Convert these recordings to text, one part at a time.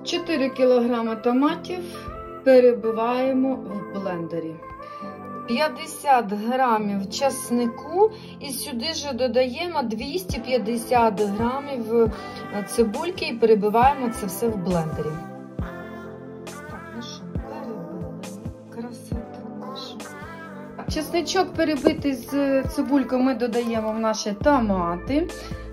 4 кг томатів перебиваємо в блендері. 50 грамів часнику і сюди ж додаємо 250 грамів цибульки і перебиваємо це все в блендері. Так, ну що, перебили. Красота наша. Чесничок перебитий з цибулькою ми додаємо в наші томати.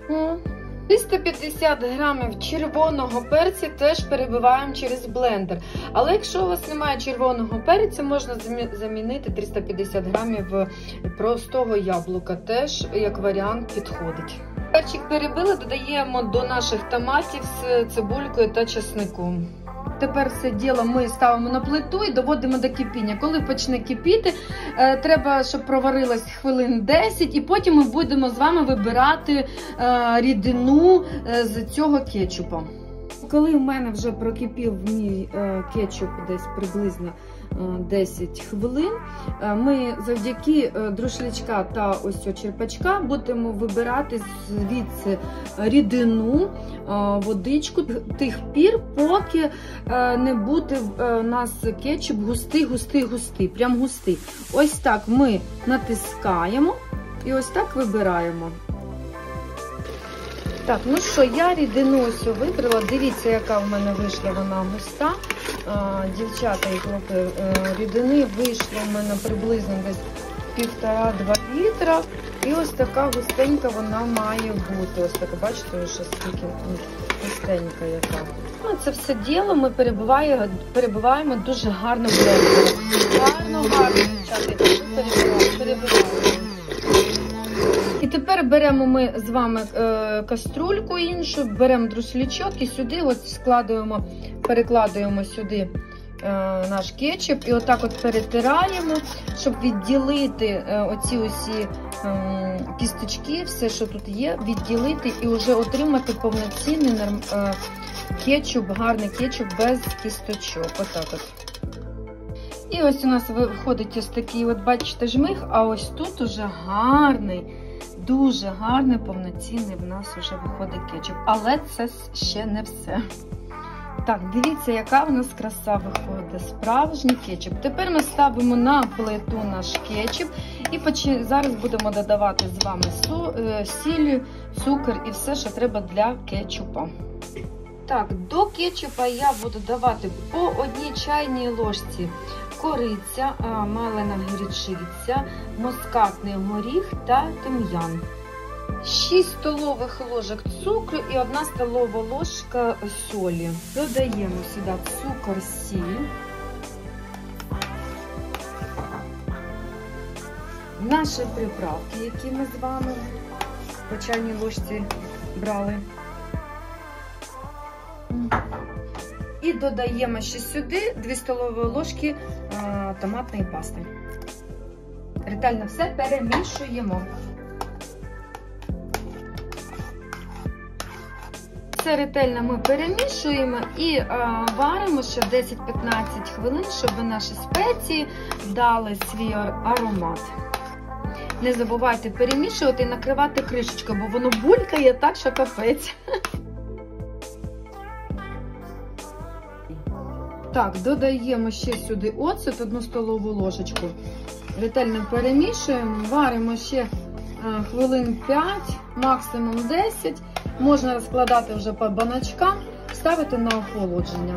350 грамів червоного перцю теж перебиваємо через блендер. Але якщо у вас немає червоного перцю, можна замінити 350 грамів простого яблука. Теж як варіант підходить. Перчик перебили, додаємо до наших томатів з цибулькою та чесником. Тепер все діло ми ставимо на плиту і доводимо до кипіння. Коли почне кипіти, треба, щоб проварилось хвилин 10, і потім ми будемо з вами вибирати рідину з цього кетчупу. Коли в мене вже прокипів мій кетчуп десь приблизно 10 хвилин, ми завдяки друшлячка та ось цього черпачка будемо вибирати звідси рідину, водичку, тих пір, поки не буде у нас кетчуп густий, прям густий. Ось так ми натискаємо і ось так вибираємо. Так, ну що, я рідину ось вибрала. Дивіться, яка в мене вийшла вона густа. Дівчата і хлопці, рідини вийшло в мене приблизно десь 1,5-2 літра. І ось така густенька вона має бути. Ось така, бачите, вже скільки густенька яка. Ну, це все діло ми перебиваємо дуже гарно блендером. Гарно, дівчата, перебиваємо. І тепер беремо ми з вами каструльку іншу, беремо друшлячок і сюди от перекладуємо сюди наш кетчуп і отак от перетираємо, щоб відділити оці усі кісточки, все, що тут є, відділити і вже отримати повноцінний кетчуп, гарний кетчуп без кісточок. Отак от. І ось у нас виходить ось такий, от бачите, жмих, а ось тут уже гарний, дуже гарний, повноцінний в нас вже виходить кетчуп. Але це ще не все. Так, дивіться, яка в нас краса виходить, справжній кетчуп. Тепер ми ставимо на плиту наш кетчуп і зараз будемо додавати з вами сіль, цукор і все, що треба для кетчупа. Так, до кетчупа я буду давати по 1 чайній ложці кориця, малина гірчиця, мускатний горіх та тим'ян. 6 столових ложок цукру і 1 столова ложка солі. Додаємо сюди цукор, сіль. Наші приправки, які ми з вами по чайній ложці брали. І додаємо ще сюди 2 столові ложки томатної пасти. Ретельно все перемішуємо. Все ретельно ми перемішуємо і варимо ще 10-15 хвилин, щоб наші спеції дали свій аромат. Не забувайте перемішувати і накривати кришечкою, бо воно булькає так, що капець. Так, додаємо ще сюди оцет, 1 столову ложечку. Ретельно перемішуємо, варимо ще хвилин 5, максимум 10. Можна розкладати вже по баночкам, ставити на охолодження.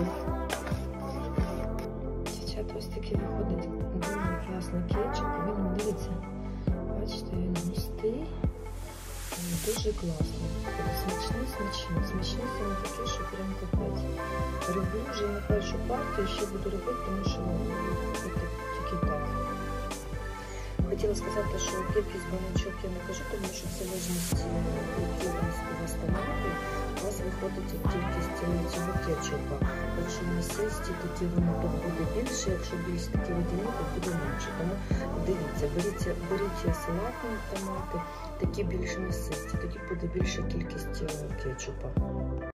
Дівчата, ось такий виходить дуже класний кетчуп. Він, дивіться, бачите, він густий, дуже класний. Смачний саме такий, що прям капець. Роблю вже на першу партію, ще буду робити, тому що тільки так. Хотіла сказати, що кількість баночок я не кажу, тому що в залежності від у вас томати, у вас виходить кількість цього кетчупа. Якщо м'ясисті, тоді воно буде більше, якщо більш такі водяні, то буде менше. Тому дивіться, беріть салатні томати, такі більш м'ясисті, тоді буде більша кількість кетчупа.